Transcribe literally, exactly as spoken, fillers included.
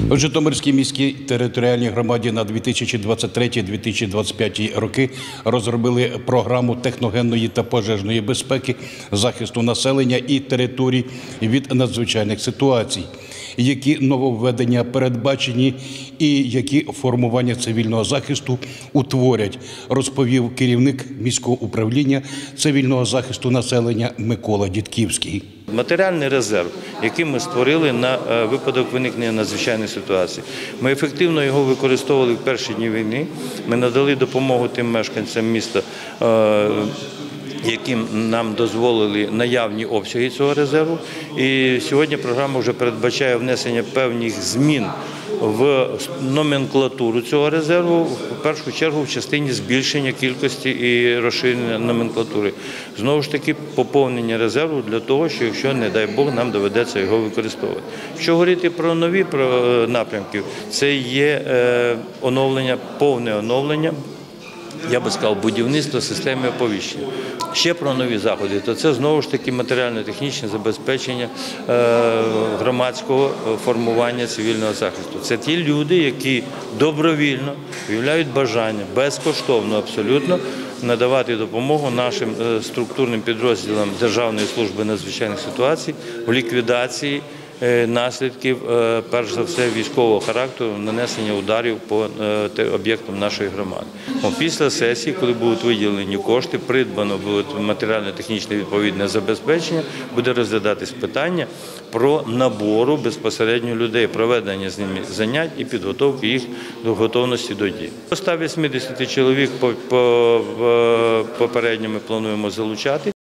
У Житомирській міській територіальній громаді на дві тисячі двадцять третій - дві тисячі двадцять п'ятий роки розробили програму техногенної та пожежної безпеки, захисту населення і територій від надзвичайних ситуацій. Які нововведення передбачені і які формування цивільного захисту утворять, розповів керівник міського управління цивільного захисту населення Микола Дідківський. Матеріальний резерв, який ми створили на випадок виникнення надзвичайної ситуації. Ми ефективно його використовували в перші дні війни. Ми надали допомогу тим мешканцям міста, яким нам дозволили наявні обсяги цього резерву. І сьогодні програма вже передбачає внесення певних змін в номенклатуру цього резерву, в першу чергу в частині збільшення кількості і розширення номенклатури. Знову ж таки, поповнення резерву для того, що якщо, не дай Бог, нам доведеться його використовувати. Якщо говорити про нові напрямки, це є оновлення, повне оновлення, я би сказав, будівництво системи оповіщення. Ще про нові заходи, то це знову ж таки матеріально-технічне забезпечення громадського формування цивільного захисту. Це ті люди, які добровільно виявляють бажання, безкоштовно абсолютно, надавати допомогу нашим структурним підрозділам Державної служби надзвичайних ситуацій в ліквідації наслідків, перш за все, військового характеру, нанесення ударів по об'єктам нашої громади. Після сесії, коли будуть виділені кошти, придбано буде матеріально-технічне відповідне забезпечення, буде розглядатись питання про набору безпосередньо людей, проведення з ними занять і підготовки їх до готовності до дій. До ста вісімдесяти чоловік попередньо ми плануємо залучати.